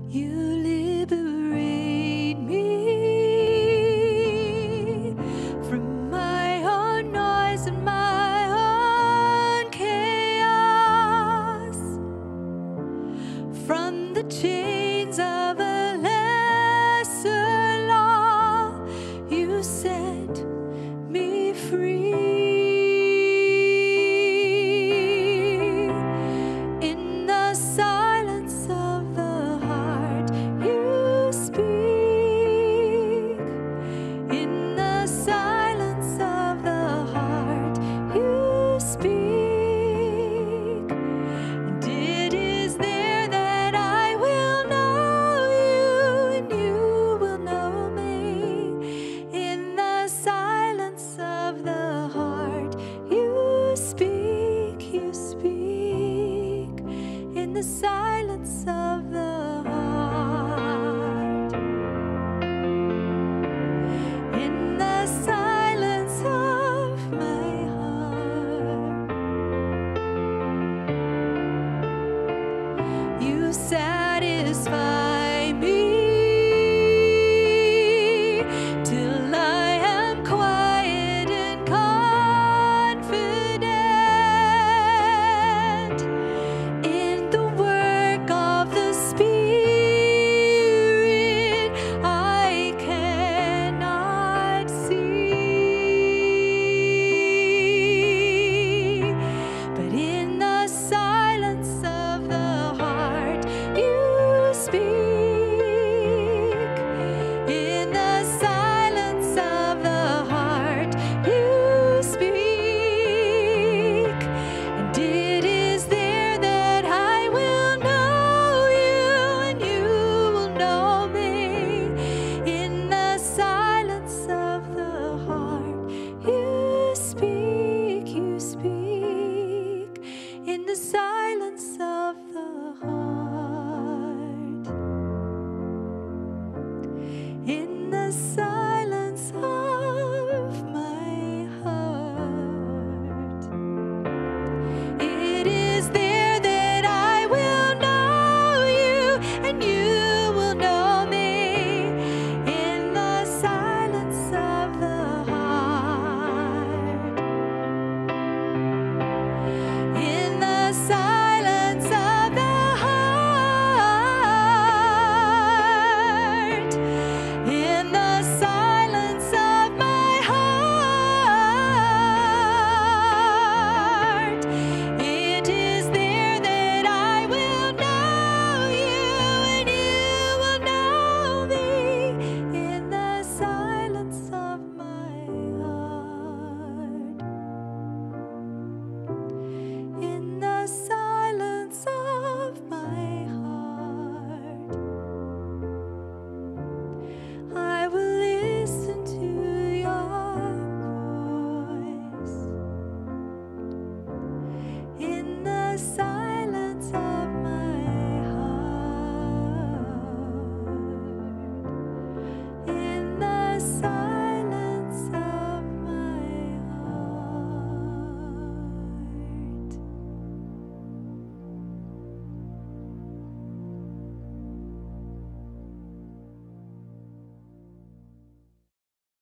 You liberate me from my own noise and my own chaos, from the chains of a lesser law. You set me free. In the silence of the heart, you speak. In the silence of the heart, you speak. And it is there that I will know you, and you will know me. In the silence of the heart, you speak, you speak. In the silence of the heart, in the silence of my heart, you satisfy